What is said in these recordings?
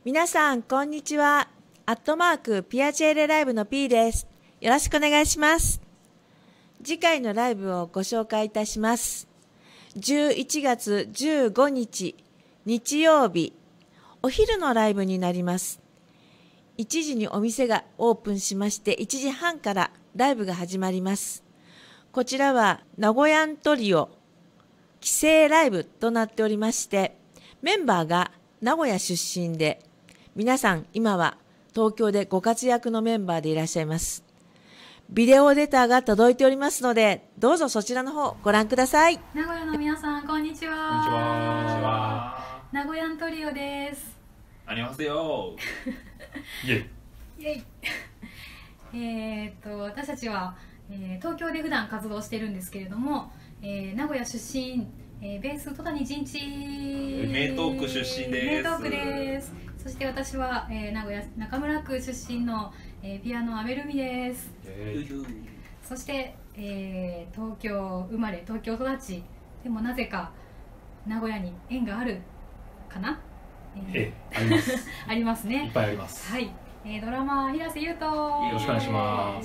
皆さん、こんにちは。ピアチェーレライブの P です。よろしくお願いします。次回のライブをご紹介いたします。11月15日、日曜日、お昼のライブになります。1時にお店がオープンしまして、1時半からライブが始まります。こちらは、名古屋トリオ、帰省ライブとなっておりまして、メンバーが名古屋出身で、皆さん今は東京でご活躍のメンバーでいらっしゃいます。ビデオレターが届いておりますので、どうぞそちらの方ご覧ください。 名古屋の皆さん、こんにちは。 こんにちは。 名古屋トリオです。 ありますよ。イェイ。 イェイ。私たちは、東京で普段活動してるんですけれども、名古屋出身、ベース戸谷陣地。 名東区出身です。 名東区です。そして私は、名古屋中村区出身の、ピアノ阿部ルミです。そして、東京生まれ東京育ちでもなぜか名古屋に縁があるかな、 ありますありますね。 いっぱいあります。 はい、ドラマー平瀬優斗、 よろしくお願いします。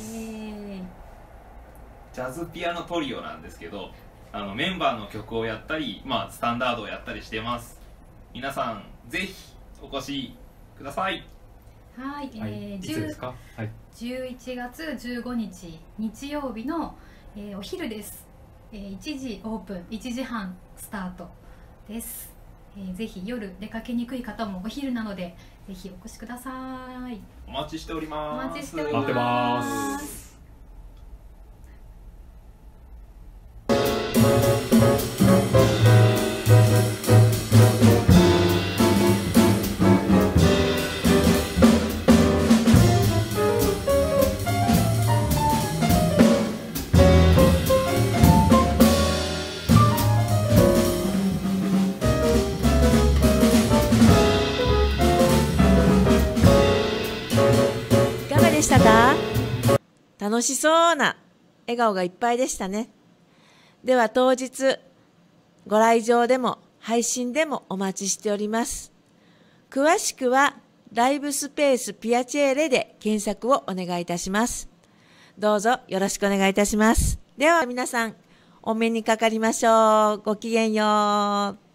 ジャズピアノトリオなんですけど、メンバーの曲をやったり、スタンダードをやったりしてます。皆さんぜひお越しください。 はい、 いつですか？はい。 11月15日日曜日の、お昼です。1時オープン、1時半スタートです。ぜひ夜出かけにくい方もお昼なのでぜひお越しください。 お待ちしております。 お待ちしており待ってま。 ますいかがでしたか？楽しそうな笑顔がいっぱいでしたね。では当日、ご来場でも配信でもお待ちしております。詳しくはライブスペースピアチェーレで検索をお願いいたします。どうぞよろしくお願いいたします。では皆さん、お目にかかりましょう。ごきげんよう。